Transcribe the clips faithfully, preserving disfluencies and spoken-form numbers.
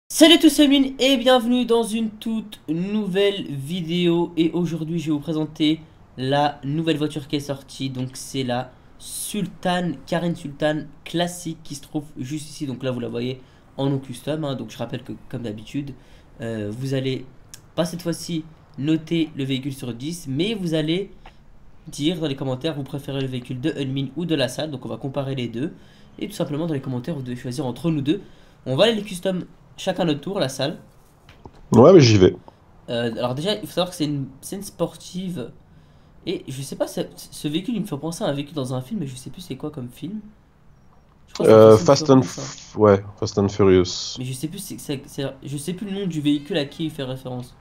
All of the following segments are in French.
Salut à tous, c'est Amine et bienvenue dans une toute nouvelle vidéo. Et aujourd'hui je vais vous présenter la nouvelle voiture qui est sortie. Donc c'est la Sultan, Carène Sultan classique qui se trouve juste ici. Donc là vous la voyez en non custom, hein. Donc je rappelle que comme d'habitude euh, vous allez pas cette fois-ci noter le véhicule sur dix, mais vous allez dire dans les commentaires vous préférez le véhicule de Unmin ou de la salle. Donc on va comparer les deux. Et tout simplement dans les commentaires vous devez choisir entre nous deux. On va aller les custom chacun notre tour, la salle. Ouais, mais j'y vais. Euh, alors déjà, il faut savoir que c'est une, c'est une sportive. Et je sais pas, ce, ce véhicule, il me fait penser à un véhicule dans un film, mais je sais plus c'est quoi comme film. Je crois que c'est Euh, Fast and Fast and Furious, hein. F- ouais, Fast and Furious. Mais je sais plus, c'est, c'est, c'est- je sais plus le nom du véhicule à qui il fait référence.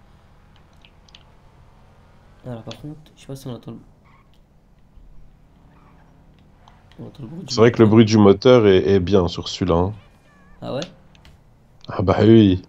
Alors par contre, je sais pas si on entend le, on entend le bruit du C'est vrai que le moteur. bruit du moteur est, est bien sur celui-là, hein. Ah ouais? Ah bah oui,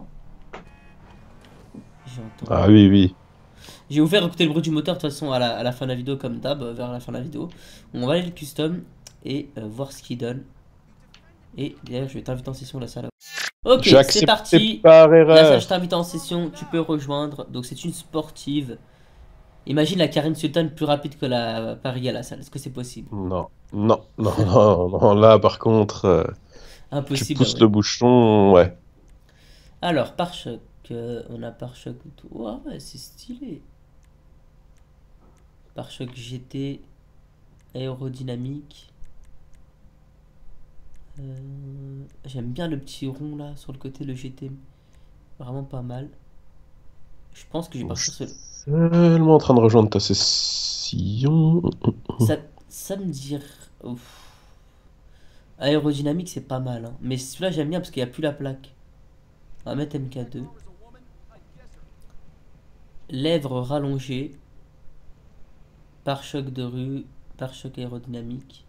J'entends. ah oui, oui. J'ai ouvert écouter le bruit du moteur de toute façon à la, à la fin de la vidéo comme d'hab, euh, vers la fin de la vidéo. On va aller le custom et euh, voir ce qu'il donne. Et d'ailleurs, je vais t'inviter en session la salle. Ok, J'ai c'est accepté parti. par La salle, je erreur. t'invite en session, tu peux rejoindre. Donc c'est une sportive. Imagine la Karine Sultan plus rapide que la Paris à la salle. Est-ce que c'est possible? Non, non, non, non, non, là par contre, euh, tu Impossible, ah pousses ouais. le bouchon, ouais. Alors, pare-choc. euh, on a pare-choc et tout. Oh, ouais, c'est stylé. Pare-choc G T, aérodynamique. Euh, J'aime bien le petit rond là sur le côté, le G T. Vraiment pas mal. Je pense que je vais Je partir sur. suis seulement en train de rejoindre ta session. Ça, ça me dit. Ouf. Aérodynamique, c'est pas mal, hein. Mais celui-là, j'aime bien parce qu'il n'y a plus la plaque. On va mettre M K deux. Lèvres rallongées. Pare-choc de rue. Pare-choc aérodynamique.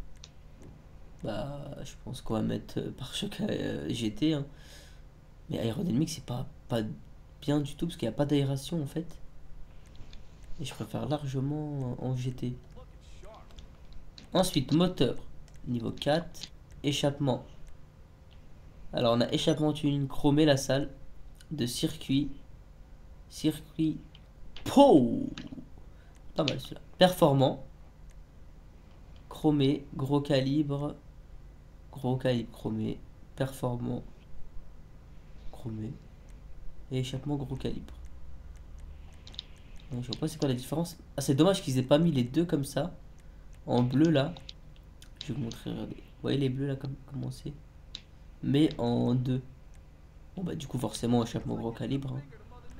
Bah, je pense qu'on va mettre euh, pare-choc euh, G T, hein. Mais aérodynamique, c'est pas, pas bien du tout parce qu'il n'y a pas d'aération en fait. Et je préfère largement en G T. Ensuite, moteur. Niveau quatre. Échappement. Alors, on a échappement tuning chromé la salle. De circuit. Circuit. Po. Pas mal celui-là. Performant. Chromé. Gros calibre. Gros calibre chromé. Performant. Chromé. Et échappement gros calibre. Donc, je vois pas c'est quoi la différence. Ah, c'est dommage qu'ils aient pas mis les deux comme ça. En bleu là. Je vais vous montrer. Regardez. Vous voyez les bleus là comme comment c'est. Mais en deux. Bon bah du coup forcément échappement gros calibre, hein.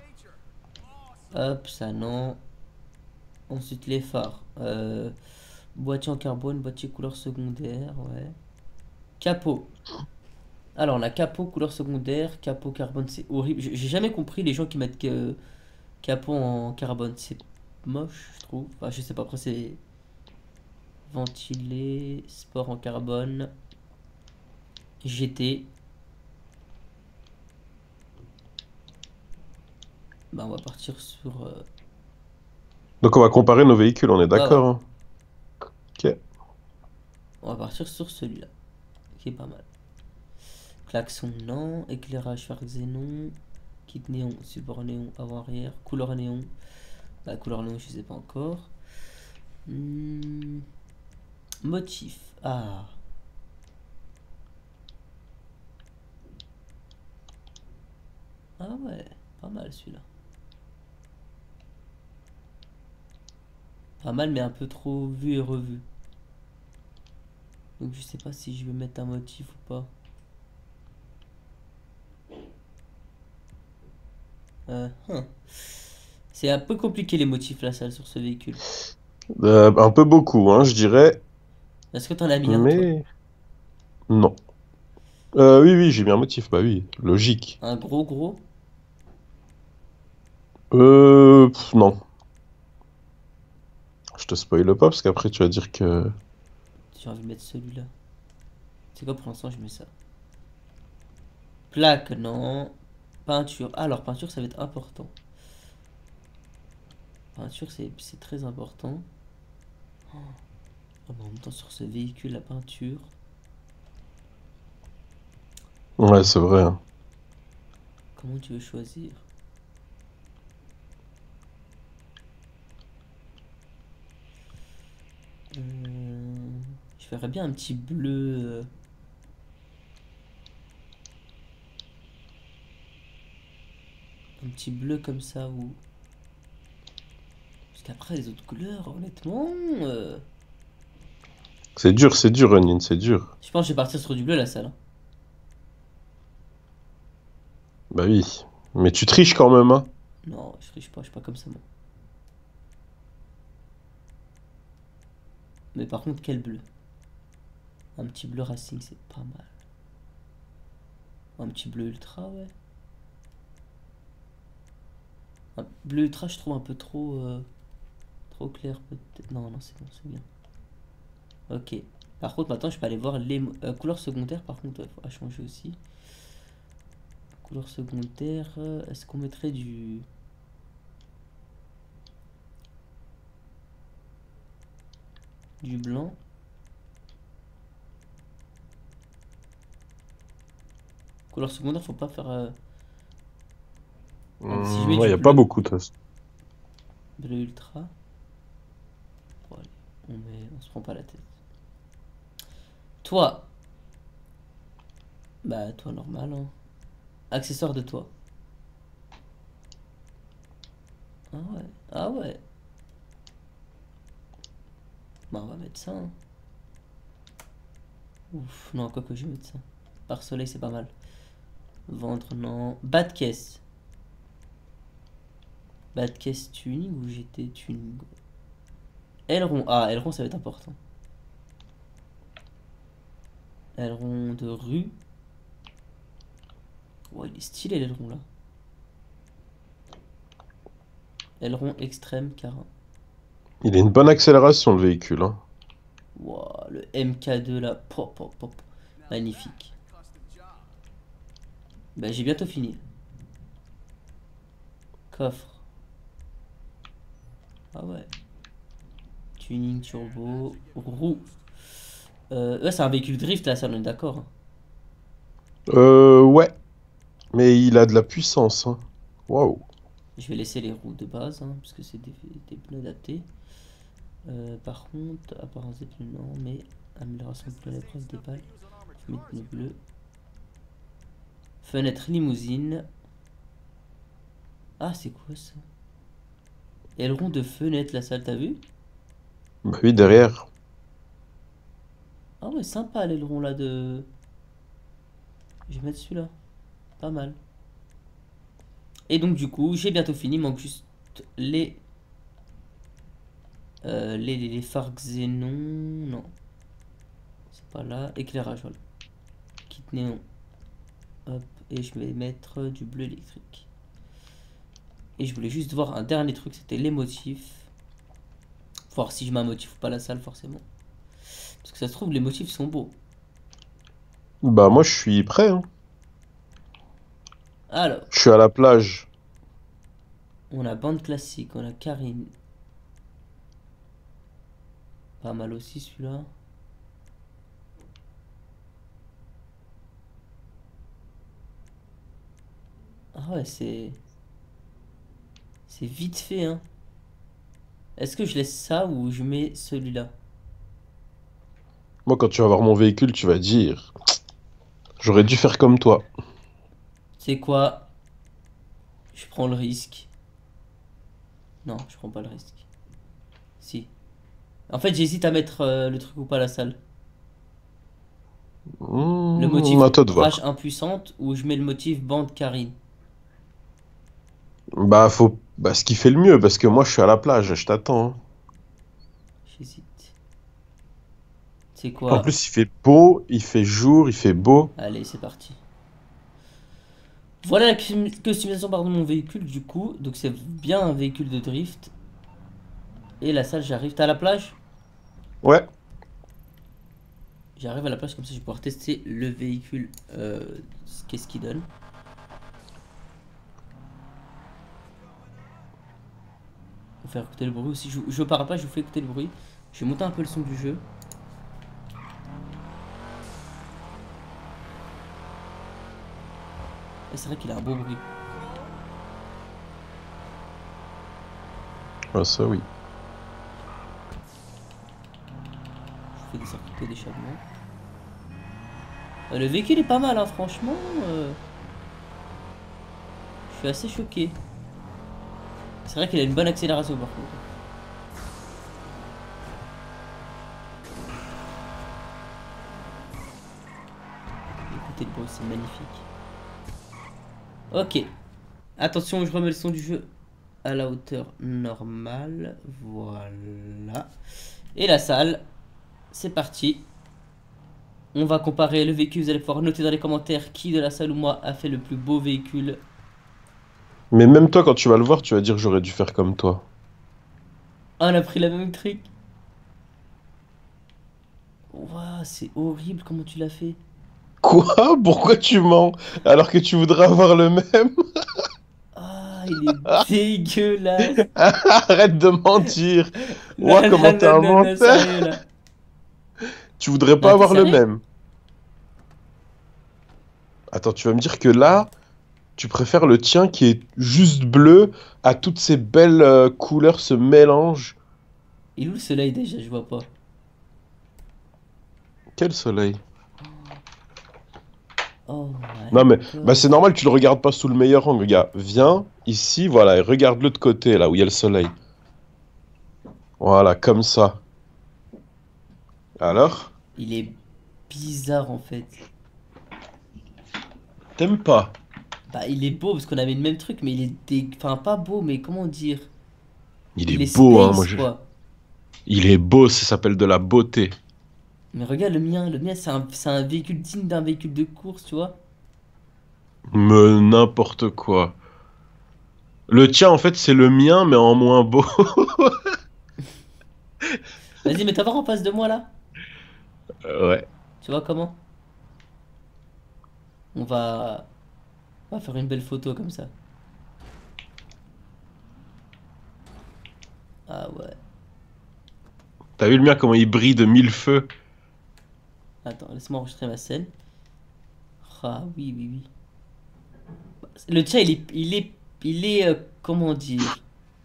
Hop, ça non. Ensuite les phares. Euh, boîtier en carbone, boîtier couleur secondaire, ouais. Capot. Alors la capot couleur secondaire, capot carbone, c'est horrible. J'ai jamais compris les gens qui mettent que capot en carbone. C'est moche, je trouve. Enfin, je sais pas, après c'est ventilé, sport en carbone, G T. Bah on va partir sur... euh, Donc on va comparer nos véhicules, on est Ouais, ouais. d'accord, hein. Ok. On va partir sur celui-là. Qui est pas mal. Klaxon, non. Éclairage phare xénon. Kit néon, support néon, avant-arrière. Couleur néon. Bah, couleur néon, je sais pas encore. Hmm. Motif. Ah. Ah ouais. Pas mal celui-là. Pas mal, mais un peu trop vu et revu. Donc je sais pas si je vais mettre un motif ou pas. Euh, hein. C'est un peu compliqué les motifs la salle sur ce véhicule. Euh, un peu beaucoup, hein, je dirais, Est-ce que t'en as mis un toi? mais non. Euh, oui, oui, j'ai mis un motif, bah oui, logique. Un gros gros? Euh, pff, non. Je te spoile pas parce qu'après tu vas dire que... J'ai envie de mettre celui-là. C'est quoi pour l'instant je mets ça. Plaque, non. Peinture. Ah, alors peinture ça va être important. Peinture c'est c'est très important. Oh, oh, mais en même temps sur ce véhicule la peinture. Ouais, c'est vrai, hein. Comment tu veux choisir? Hum, je verrais bien un petit bleu. euh, Un petit bleu comme ça ou. Parce qu'après les autres couleurs, honnêtement. euh, C'est dur, c'est dur, Onion, c'est dur. Je pense que je vais partir sur du bleu la salle, hein. Bah oui. Mais tu triches quand même, hein. Non, je triche pas, je suis pas comme ça moi. Mais par contre, quel bleu? Un petit bleu racing, c'est pas mal. Un petit bleu ultra, ouais. Un bleu ultra, je trouve un peu trop, euh, trop clair peut-être. Non, non, c'est bon, c'est bien. Ok. Par contre, maintenant, je peux aller voir les euh, couleurs secondaires. Par contre, il faut à changer aussi. Couleurs secondaires, euh, est-ce qu'on mettrait du... Du blanc? Couleurs secondaires, faut pas faire... euh, ah, si je mets Hum, ouais, du y a pas bleu, beaucoup de toute façon. bleu ultra. Bon, allez, on, met... on se prend pas la tête. Toi. Bah, toi, normal, hein. Accessoire de toi. Ah ouais, ah ouais. Bah, on va mettre ça, hein. Ouf, non, quoi que je vais mettre ça. Par soleil, c'est pas mal. Ventre, non. Bas de caisse. Bas de caisse tuning ou G T tuning? Aileron. Ah, aileron, ça va être important. Aileron de rue. Ouais, il est stylé l'aileron là. Aileron extrême, carin. Il a une bonne accélération, le véhicule, hein. Wow, le M K deux là. Pop, pop, pop. Magnifique. Bah, j'ai bientôt fini. Coffre. Ah ouais. Tuning turbo. Roue. Euh, ouais, c'est un véhicule drift là, ça on est d'accord, hein. Euh, ouais. Mais il a de la puissance, hein. Waouh. Je vais laisser les roues de base, hein, parce que c'est des, des pneus adaptés. Euh, par contre, apparence des pneus, non, mais amélioration de pneus à l'épreuve des pales. Je mets pneus bleus. Fenêtre limousine. Ah, c'est quoi ça? Aileron de fenêtre, la salle, t'as vu? Bah oui, derrière. Ah ouais, sympa l'aileron là de... Je vais mettre celui-là. Pas mal. Et donc du coup, j'ai bientôt fini, il manque juste les... Euh, les, les, les phares xénon... Non. C'est pas là. Éclairage, voilà. Kit néon. Hop, et je vais mettre du bleu électrique. Et je voulais juste voir un dernier truc, c'était les motifs. Voir si je mets un motif ou pas à la salle, forcément. Parce que ça se trouve, les motifs sont beaux. Bah moi, je suis prêt, hein. Alors, Je suis à la plage. on a bande classique, on a Karine. Pas mal aussi celui-là. Ah ouais, c'est... C'est vite fait, hein. Est-ce que je laisse ça ou je mets celui-là? Moi, quand tu vas voir mon véhicule, tu vas dire, j'aurais dû faire comme toi. C'est quoi? Je prends le risque. Non, je prends pas le risque. Si. En fait, j'hésite à mettre euh, le truc ou pas à la salle. Le Mmh, motif à toi de rage voir. impuissante ou je mets le motif bande Karine. Bah, faut... Bah, ce qui fait le mieux, parce que moi, je suis à la plage, je t'attends, hein. J'hésite. C'est En quoi? plus, il fait beau, il fait jour, il fait beau. Allez, c'est parti. Voilà la custom- customisation pardon, de mon véhicule du coup. Donc c'est bien un véhicule de drift. Et la salle, j'arrive. T'es à la plage? Ouais. J'arrive à la plage comme ça je vais pouvoir tester le véhicule. Euh, Qu'est-ce qu'il donne. Faut faire écouter le bruit aussi. Je, je pars pas, je vous fais écouter le bruit. Je vais monter un peu le son du jeu. Et c'est vrai qu'il a un beau bruit. Ah, ça oui. Je fais des circuits d'échappement. Euh, le véhicule est pas mal, hein, franchement. Euh... Je suis assez choqué. C'est vrai qu'il a une bonne accélération par contre. Écoutez le bruit, c'est magnifique. Ok. Attention, je remets le son du jeu à la hauteur normale. Voilà. Et la salle. C'est parti. On va comparer le véhicule. Vous allez pouvoir noter dans les commentaires qui de la salle ou moi a fait le plus beau véhicule. Mais même toi, quand tu vas le voir, tu vas dire que j'aurais dû faire comme toi. Ah, on a pris la même trick. Waouh, c'est horrible comment tu l'as fait. Quoi? Pourquoi tu mens? Alors que tu voudrais avoir le même? Ah, il est dégueulasse. Arrête de mentir. Non, Ouah, comment non, t'es non, un non, non, menteur? sérieux là. Tu voudrais pas Non, t'es avoir le sérieux? même. Attends, tu vas me dire que là, tu préfères le tien qui est juste bleu à toutes ces belles euh, couleurs se mélangent. Il est où le soleil déjà? Je vois pas. Quel soleil. Oh my Non mais, bah god. c'est normal, tu le regardes pas sous le meilleur angle, gars. Viens ici, voilà, et regarde l'autre côté, là où il y a le soleil. Voilà, comme ça. Alors? Il est bizarre en fait. T'aimes pas? Bah, il est beau parce qu'on avait le même truc, mais il est dé... Enfin, pas beau, mais comment dire? Il est Il est beau, hein, moi space je... quoi. Il est beau, ça s'appelle de la beauté. Mais regarde le mien. Le mien, c'est un... c'est un véhicule digne d'un véhicule de course, tu vois. Mais n'importe quoi. Le tien, en fait, c'est le mien, mais en moins beau. Vas-y, mets-toi voir en face de moi là. Ouais. Tu vois comment? On va... On va faire une belle photo comme ça. Ah ouais. T'as vu le mien, comment il brille de mille feux? Attends, laisse-moi enregistrer ma scène. Ah oui, oui, oui. Le tien, il est... Il est... Il est... euh, comment dire?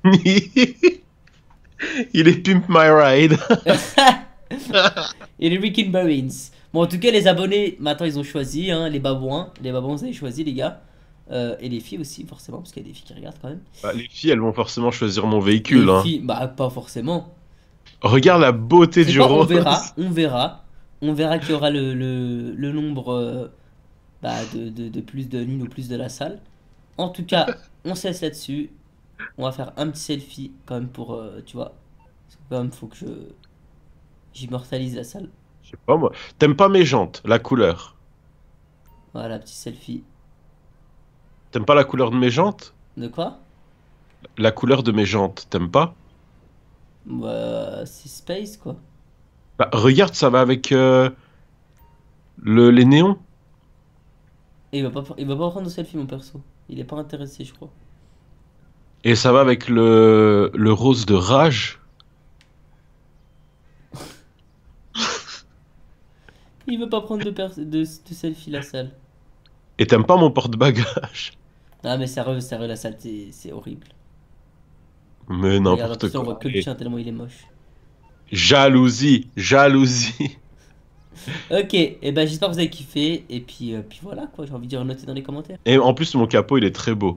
Il est Pimp My Ride. Et les Rick Marines. Bon, en tout cas, les abonnés, maintenant, ils ont choisi, hein, les babouins. Les babouins, vous avez choisi, les gars. Euh, et les filles aussi, forcément, parce qu'il y a des filles qui regardent quand même. Bah, les filles, elles vont forcément choisir mon Les véhicule, hein. filles, bah, pas forcément. Regarde la beauté C'est du quoi? On rose. verra, on verra. On verra qui aura le, le, le nombre euh, bah, de, de, de plus de lignes ou plus de la salle. En tout cas, on se laisse là-dessus. On va faire un petit selfie quand même pour, euh, tu vois. Parce que quand même, faut que je j'immortalise la salle. Je sais pas moi. T'aimes pas mes jantes, la couleur? Voilà, petit selfie. T'aimes pas la couleur de mes jantes? De quoi? La couleur de mes jantes, t'aimes pas? Bah, c'est space quoi. Bah, regarde, ça va avec euh, le, les néons. Et il va pas, il va pas prendre de selfie, mon perso. Il est pas intéressé, je crois. Et ça va avec le, le rose de rage. Il veut pas prendre de, pers- de, de selfie, la salle. Et t'aimes pas mon porte-bagages. Ah, mais sérieux, sérieux, la salle, c'est c'est horrible. Mais Regarde, en n'importe plus, on quoi. voit que le Allez. chien tellement il est moche. Jalousie, jalousie. Ok, et ben j'espère que vous avez kiffé. Et puis, euh, puis voilà quoi, j'ai envie de dire noter dans les commentaires. Et en plus, mon capot, il est très beau.